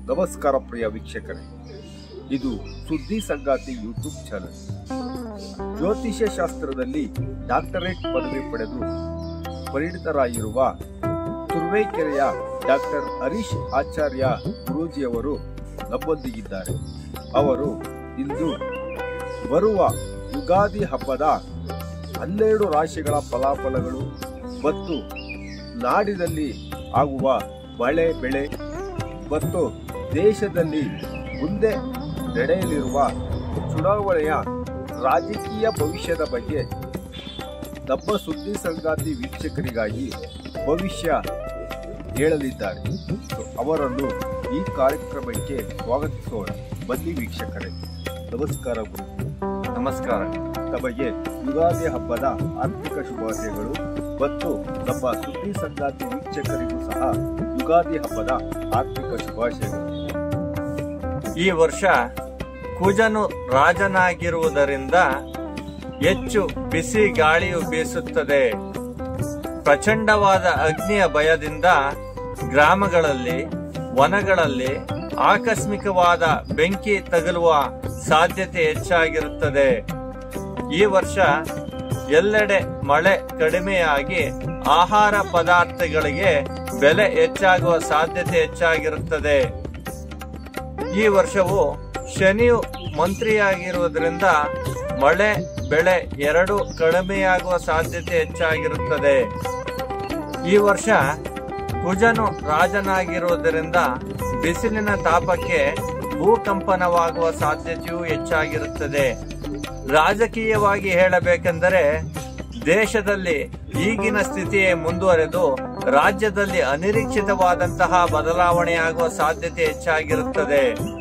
ನಮಸ್ಕಾರ ಪ್ರಿಯ ವೀಕ್ಷಕರೇ, ಇದು ಸುದ್ದಿ ಸಂಗಾತಿ ಯೂಟ್ಯೂಬ್ ಚಾನೆಲ್. ಜ್ಯೋತಿಷ್ಯ ಶಾಸ್ತ್ರದಲ್ಲಿ ಡಾಕ್ಟರೇಟ್ ಪದವಿ ಪಡೆದು ಪರಿಣಿತರಾಗಿರುವ ತುರುವೇಕೆರೆಯ ಡಾಕ್ಟರ್ ಹರೀಶ್ ಆಚಾರ್ಯ ಗುರೂಜಿಯವರು ನಮ್ಮೊಂದಿಗಿದ್ದಾರೆ. ಅವರು ಇಂದು ಬರುವ ಯುಗಾದಿ ಹಬ್ಬದ 12 ರಾಶಿಗಳ ಫಲಾಫಲಗಳು ಮತ್ತು ನಾಡಿನಲ್ಲಿ ಆಗುವ ಮಳೆ ಬೆಳೆ ಮತ್ತು ದೇಶದಲ್ಲಿ ಮುಂದೆ ನಡೆಯಲಿರುವ ಚುನಾವಣೆಯ ರಾಜಕೀಯ ಭವಿಷ್ಯದ ಬಗ್ಗೆ ನಮ್ಮ ಸುದ್ದಿ ಸಂಗಾತಿ ವೀಕ್ಷಕರಿಗಾಗಿ ಭವಿಷ್ಯ ಹೇಳಲಿದ್ದಾರೆ. ಅವರನ್ನು ಈ ಕಾರ್ಯಕ್ರಮಕ್ಕೆ ಸ್ವಾಗತಿಸೋಣ. ಬನ್ನಿ ವೀಕ್ಷಕರೇ. ನಮಸ್ಕಾರ ಗುರು. ನಮಸ್ಕಾರ. ತಮಗೆ ಯುಗಾದಿ ಹಬ್ಬದ ಆರ್ಥಿಕ ಶುಭಾಶಯಗಳು ಮತ್ತು ನಮ್ಮ ಸುದ್ದಿ ಸಂಗಾತಿ ವೀಕ್ಷಕರಿಗೂ ಸಹ ಯುಗಾದಿ ಹಬ್ಬದ ಆರ್ಥಿಕ ಶುಭಾಶಯಗಳು. ಈ ವರ್ಷ ಕುಜನು ರಾಜನಾಗಿರುವುದರಿಂದ ಹೆಚ್ಚು ಬಿಸಿ ಗಾಳಿಯು ಬೀಸುತ್ತದೆ. ಪ್ರಚಂಡವಾದ ಅಗ್ನಿಯ ಭಯದಿಂದ ಗ್ರಾಮಗಳಲ್ಲಿ, ವನಗಳಲ್ಲಿ ಆಕಸ್ಮಿಕವಾದ ಬೆಂಕಿ ತಗುಲುವ ಸಾಧ್ಯತೆ ಹೆಚ್ಚಾಗಿರುತ್ತದೆ. ಈ ವರ್ಷ ಎಲ್ಲೆಡೆ ಮಳೆ ಕಡಿಮೆಯಾಗಿ ಆಹಾರ ಪದಾರ್ಥಗಳಿಗೆ ಬೆಲೆ ಹೆಚ್ಚಾಗುವ ಸಾಧ್ಯತೆ ಹೆಚ್ಚಾಗಿರುತ್ತದೆ. ಈ ವರ್ಷವು ಶನಿಯು ಮಂತ್ರಿಯಾಗಿರುವುದರಿಂದ ಮಳೆ ಬೆಳೆ ಎರಡೂ ಕಡಿಮೆಯಾಗುವ ಸಾಧ್ಯತೆ ಹೆಚ್ಚಾಗಿರುತ್ತದೆ. ಈ ವರ್ಷ ಕುಜನು ರಾಜನಾಗಿರುವುದರಿಂದ ಬಿಸಿಲಿನ ತಾಪಕ್ಕೆ ಭೂಕಂಪನವಾಗುವ ಸಾಧ್ಯತೆಯೂ ಹೆಚ್ಚಾಗಿರುತ್ತದೆ. ರಾಜಕೀಯವಾಗಿ ಹೇಳಬೇಕೆಂದರೆ ದೇಶದಲ್ಲಿ ಈಗಿನ ಸ್ಥಿತಿಯೇ ಮುಂದುವರೆದು ರಾಜ್ಯದಲ್ಲಿ ಅನಿರೀಕ್ಷಿತವಾದಂತಹ ಬದಲಾವಣೆಯಾಗುವ ಸಾಧ್ಯತೆ ಹೆಚ್ಚಾಗಿರುತ್ತದೆ.